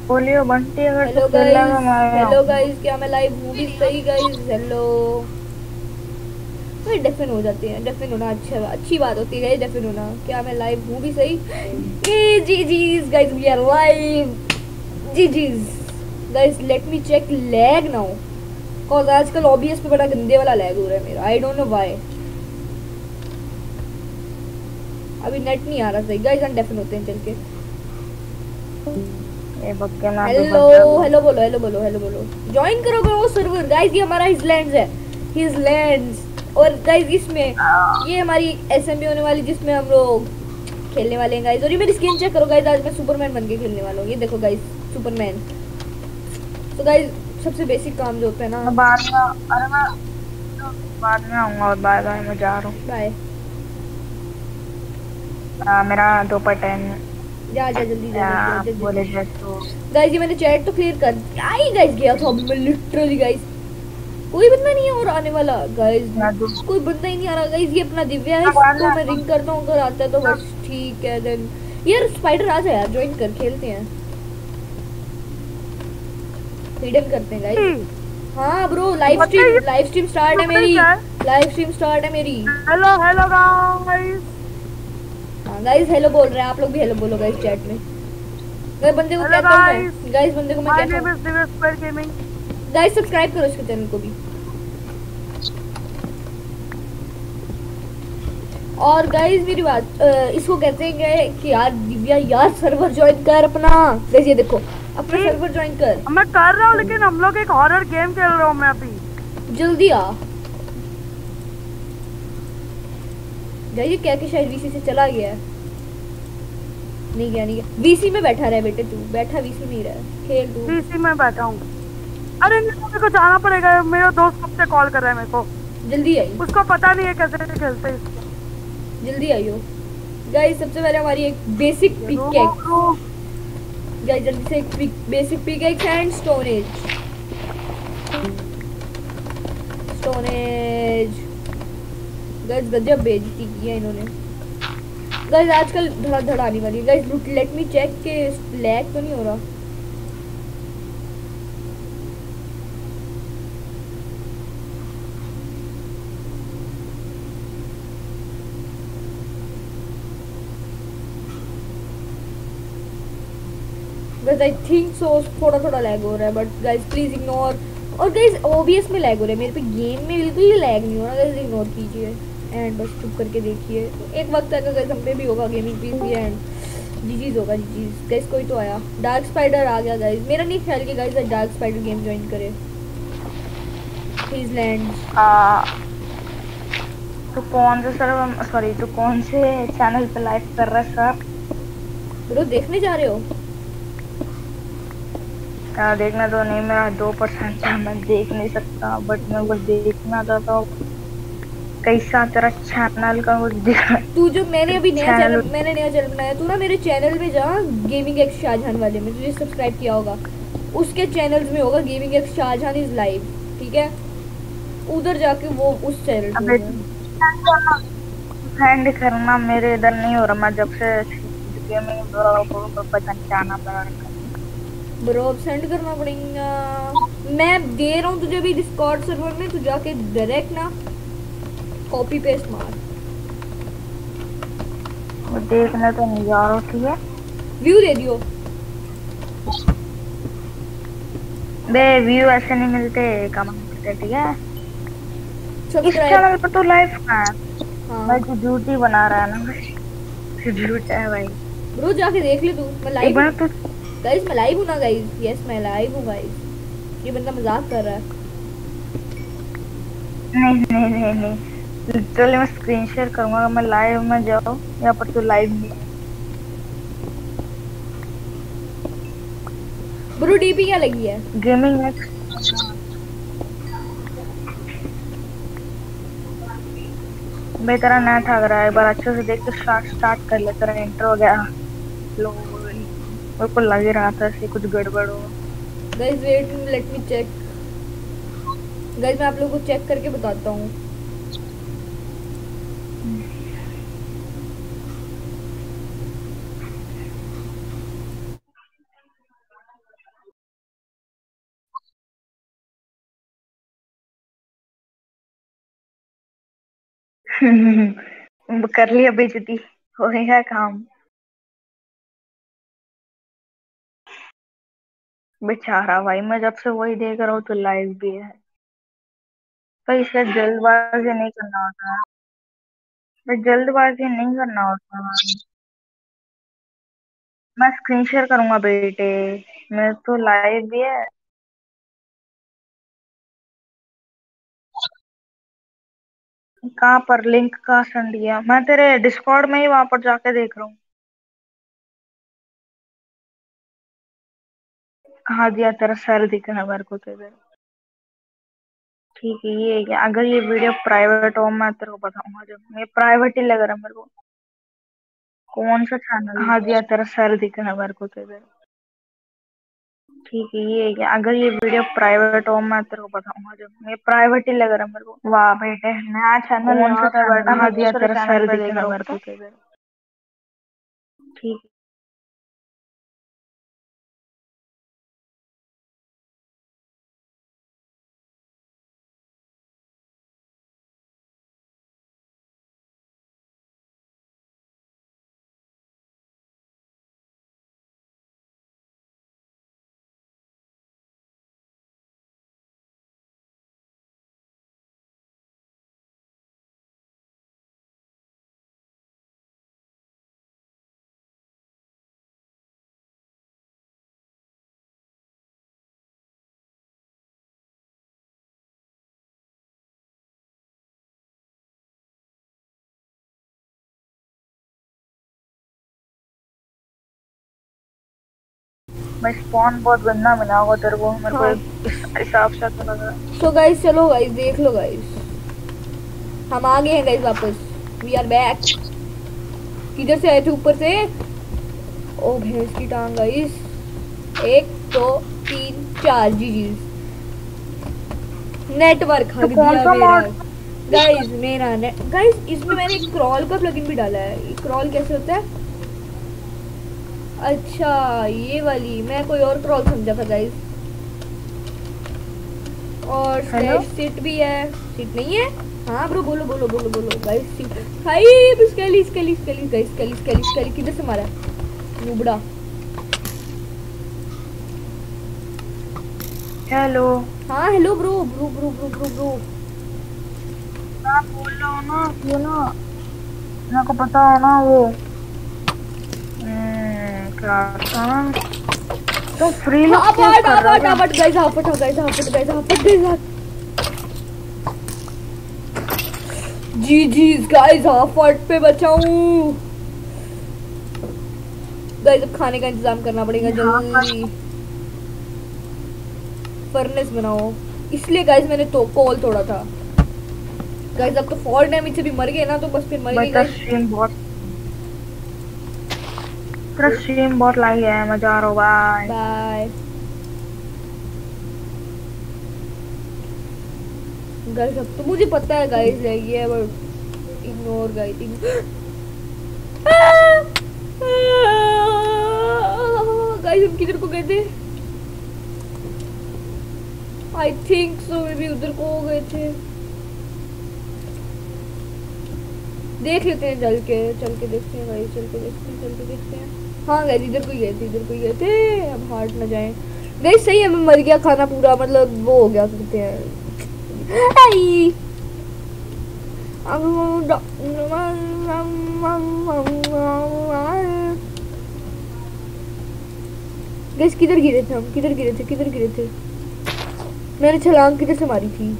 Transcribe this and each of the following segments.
बोलियो बंटी, अगर तू हेलो खेलना गाइस। तो मैं हेलो आऊंगा। गाइस, क्या मैं लाइव हूँ भी सही गाइस? हेलो। भाई डेफिन हो जाते हैं, डेफिन होना अच्छी बात होती है डेफिन होना। क्या मैं लाइव हूँ भी सही? ये जी jeez guys, we are live. जी jeez guys, let me check lag now, cause आजकल ओबीएस पे बड़ा गंदे वाला लैग हो रहा है मेरा। I don't know why. अभी नेट नहीं आ रहा सही गाइस, हम डेफिन होते हैं चल के। ये बग्गे ना भी हेलो। बच जा तू। हेलो बोलो, हेलो बोलो, हेलो बोलो। ज्वाइन करो वो सर्वर गाइस, ये हमारा हिजलैंड्स है। हिजलैंड्स। और गाइस इसमें ये हमारी एसएमबी होने वाली, जिसमें हम लोग खेलने वाले हैं गाइस। और ये मेरी स्किन चेक करो गाइस, आज मैं सुपरमैन बन के खेलने वाला हूँ। ये देखो गाइस, सुपरमैन। तो गाइस सबसे बेसिक काम जो होता है ना। मैं बाद में, अरे मैं बाद में आऊंगा। और बाय बाय, मैं जा रहा हूँ। बाय। मेरा दोपहर टाइम जा जा, जल्दी जा, जल्दी जा, आप जल्दी बोले जल्दी। थे तो। गाइस ये मैंने चैट तो क्लियर कर दिया ही गाइस, गया था अभी मैं लिटरली गाइस। कोई बंदा नहीं है और आने वाला गाइस। मैं दो कोई बंदा ही नहीं आ रहा गाइस। ये अपना दिव्या है, मैं बाद में इसको मैं आता हूँ। रिंग करता हूँ, अगर आता है तो बस ठीक है देन। यार स्पाइडर आ जाए यार, ज्वाइन कर, खेलते हैं। हिडन करते हैं गाइस। हाँ ब्रो, लाइव पता स्ट्रीम, है ये लाइव स्ट्रीम स्टार्ट है पता है मेरी। क्या है। लाइव स्ट्रीम स्टार्ट है मेरी। Hello hello guys. हाँ गाइस हेलो बोल रहे हैं, आप लोग भी हेलो बोलो गाइस चैट में। मैं बंदे को हेलो कहता हूँ, गाइस, मैं गाइस बंदे को मैं माय कहता नेम इज हूँ Divya square gaming. Guys subscribe करो इसके चैनल को भी। और गाइस मेरी बात, इसको कहते हैं कि यार दिव्या यार सर्वर ज्वाइन कर अपना। गाइस ये देखो, अपना जी, सर्वर ज्वाइन कर। मैं कर रहा हूँ, लेकिन हम लोग एक हॉरर गेम खेल रहा हूँ मैं अभी। जल्दी आ। गाइस ये क्या कि शायद वीसी से चला गया है। नहीं गया, नहीं गया, वीसी में बैठा रहा बेटे, तू बैठा वीसी में ही रहा, खेल तू। पीसी में बैठा हूँ। अरे नहीं, मेरे को जाना पड़ेगा। मेरा दोस्त कब से कॉल कर रहा है मेरे को। जल्दी आई। उसको पता नहीं है कैसे खेलते हैं इसको। जल्दी आइयो। गाइस सबसे पहले हमारी एक बेसिक रुक पिकेक्स। रुक। गाइस जल्दी से एक basic pickaxe and stone age. Stone age. Guys गजब बेइज्जती की है इन्होंने। गाइस आजकल धड़ा धड़ आने वाली है गाइस। लेट मी चेक के लैग तो नहीं हो रहा। गाइस आई थिंक सो थोड़ा थोड़ा लैग हो रहा है, बट गाइस प्लीज इग्नोर। और गाइस ओबीएस में लैग हो रहा है, मेरे पे गेम में बिल्कुल ही लैग नहीं हो रहा गाइस, इग्नोर कीजिए। एंड बस चुप करके देखिए। एक वक्त आएगा गाइस हम पे भी होगा गेमिंग पीसी एंड जीजीज होगा, जीजीज। गाइस कोई तो आया, डार्क स्पाइडर आ गया गाइस। मेरा नहीं ख्याल कि guys dark spider game join करे। हिजलैंड। आ, तू कौन से सर्वर, सॉरी, तू कौन से चैनल पे लाइव कर रहा है सर? ब्रो देखने जा रहे हो? देखना तो नहीं, मेरा 2% है, मैं देख नहीं सकता, बट मैं बस देखना चाहता हूँ। कैसा तेरा चैनल का कुछ दिखा। तू जो मैंने अभी नया चैनल। चैनल, मैंने नया चैनल बनाया, तू ना मेरे चैनल में जा। गेमिंग एक्स शाहजहान वाले में तुझे सब्सक्राइब किया होगा, उसके चैनल्स में होगा gaming X Shahjahan is live. ठीक है, उधर जाके वो उस चैनल पे हो अबे जाए। फ्रेंड करना मेरे इधर नहीं हो रहा। मैं जब से गेमिंग पता नहीं क्या नाम लगा रखा ब्रो अब सेंड करना पड़ेगा। मैं दे रहा हूँ तुझे अभी डिस्कॉर्ड सर्वर में, तू जाके डायरेक्ट ना कॉपी पेस्ट मार। है। वो देखने तो नहीं जा रहा, ठीक है। व्यू दे दियो। बे व्यू ऐसे नहीं मिलते, कमेंट मिलते, ठीक है। इस सब्सक्राइब। चैनल पर तो लाइव है। हाँ भाई तू ड्यूटी बना रहा है ना भाई। तू झूठ है भाई। ब्रो जाके देख ले तू, मैं एक लाइव हूँ। बार तो गाइस मैं लाइव हूँ ना गाइस, यस मैं लाइव हूँ गाइस। ये बंदा मजाक कर रहा है। नहीं नहीं नहीं नहीं, लिटरली मैं स्क्रीन शेयर करूंगा। मैं लाइव में जाओ, यहाँ पर तो लाइव नहीं है। ब्रो डीपी क्या लगी है? गेमिंग है। भाई तेरा नेट आ रहा है, एक बार अच्छे से देख के स्टार्ट स्टार्ट कर ले। तेरा इंटर हो गया। लो, मेरे को लग ही रहा था ऐसे कुछ गड़बड़ हो। Guys wait, let me check. Guys मैं आप लोगों को चेक करके बताता हूँ। कर लिया बेइज्जती, हो गया काम। बेचारा भाई, मैं जब से वही देख रहा हूँ तो लाइव भी है। तो इसे जल्दबाजी नहीं करना होता। तो जल्दबाजी नहीं करना होता। मैं स्क्रीन शेयर करूंगा बेटे, मैं तो लाइव भी है। कहाँ पर लिंक कहाँ सेंड किया? मैं तेरे डिस्कॉर्ड में ही वहां पर जाके देख रहा हूँ। कहाँ दिया? तेरा सर दिख रहा है मेरे को तेरे। ठीक है, ये क्या? अगर ये वीडियो प्राइवेट हो मैं तेरे को बताऊंगा। जब ये प्राइवेट ही लग रहा है मेरे को। कौन सा चैनल? कहाँ दिया? तेरा सर दिख रहा है मेरे को तेरे। ठीक है, ये क्या? अगर ये वीडियो प्राइवेट हो मैं तेरे को बताऊंगा। जब ये प्राइवेट ही लग रहा है मेरे को। वाह बेटे, नया चैनल कौन सा यहाँ पे चैनल? बैठा कहाँ मैं दिया? दूसरे तेरा चैनल सर पे दिख देख रहा रहा है हूँ मेरे को पता। तेरे। ठीक। मैं स्पॉन बहुत गंदा मिला होगा तेरे को, मेरे को हाँ। इस हिसाब से तो लग रहा है। सो गाइस चलो गाइस देख लो गाइस, हम आ गए हैं गाइस वापस। We are back. किधर से आए थे? ऊपर से। ओ भैंस की टांग गाइस। 1 2 3 4 जी जी। नेटवर्क तो हक कौन दिया सा मेरा। मॉड? गाइस मेरा नेट गाइस, इसमें मैंने एक क्रॉल का प्लगइन भी डाला है। क्रॉल कैसे होता है? अच्छा ये वाली, मैं कोई और क्रॉल समझा था गाइस। और हेलो। स्लैश सिट भी है। सिट नहीं है? हाँ ब्रो, बोलो बोलो बोलो बोलो गाइस। सिट हाई Skelly Skelly Skelly guys, Skelly Skelly Skelly किधर से मारा? नुबड़ा। हेलो। हाँ hello bro bro bro bro bro bro. मैं बोल रहा हूँ ना, ये ना, मेरे को पता है ना वो क्या था ना, तुम फ्री लोग हाफ चेक हट कर हाफ रहे हो हट क्या? Half heart guys, half heart guys, half heart guys, half heart guys. G G guys, half heart पे बचाऊं। गाइस अब खाने का इंतजाम करना पड़ेगा हाँ जल्दी। फर्नेस बनाओ। इसलिए गाइस मैंने तो पोल तोड़ा था। गाइस अब तो फॉल डैमेज से भी मर गए ना, तो बस फिर मर भाई, गए तेरा गाइस। स्ट्रीम बहुत, तेरा स्ट्रीम बहुत लाई है, मैं जा रहा हूँ, बाय। Bye guys. अब तो मुझे पता है गाइस ये है, बट इग्नोर गाइस। गाइस हम किधर को गए थे? I think so may be उधर को हो गए थे। देख लेते हैं, चल के देखते हैं गाइस, चल के देखते हैं। हाँ गाइस इधर को ही गए थे, इधर को ही गए थे। अब हार्ट ना जाए गाइस। सही है, मैं मर गया, खाना पूरा मतलब वो हो गया कहते हैं। आई गाइस किधर गिरे थे हम? किधर गिरे थे? किधर गिरे थे? मैंने छलांग किधर से मारी थी?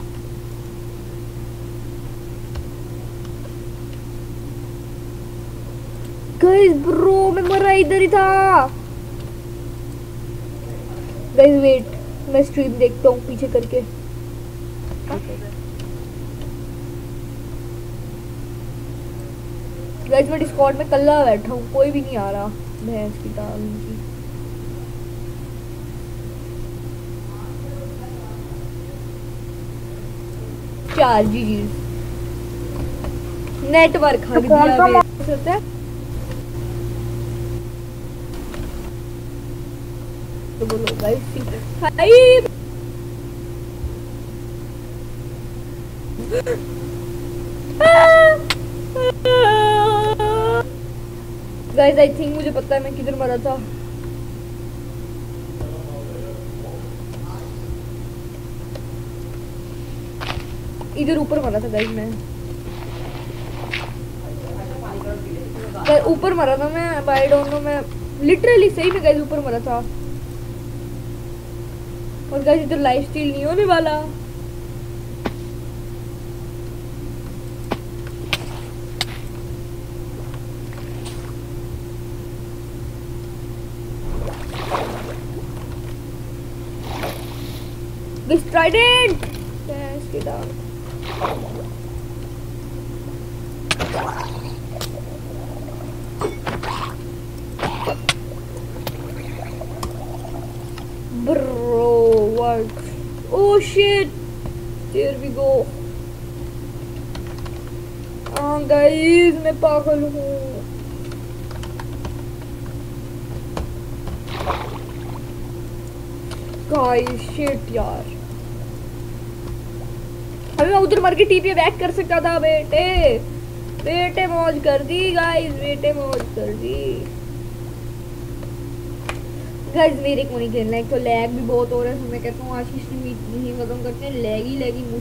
गाइस ब्रो मैं मरा इधर ही था। गाइस वेट, मैं स्ट्रीम देखता हूँ पीछे करके। गाइस मैं डिस्कॉर्ड में कल्ला बैठा हूँ, कोई भी नहीं आ रहा। भैंस की टांग की। चार जी जी। नेटवर्क तो हक कौन दिया सा मेरे होता है। तो बोलो guys hi. Guys I think मुझे पता है मैं किधर मरा था। इधर ऊपर मरा था गाइस मैं। ऊपर मरा था मैं। आई डोंट नो, मैं लिटरली सही में गाइस ऊपर मरा था। और गाइस इधर लाइफ स्टील नहीं होने वाला। This trident! Yes, get out. Bro, what? Oh shit! There we go. Guys, मैं पागल हूँ। Guys, shit यार। अभी मैं उधर मर के टीपी बैक कर सकता था बेटे। बेटे मौज कर दी गाइस, बेटे मौज कर दी गाइस। मेरे को नहीं खेलना, एक तो लैग भी बहुत हो रहा है। मैं कहता हूँ आज की स्ट्रीम इतनी ही खत्म करते हैं। लैग ही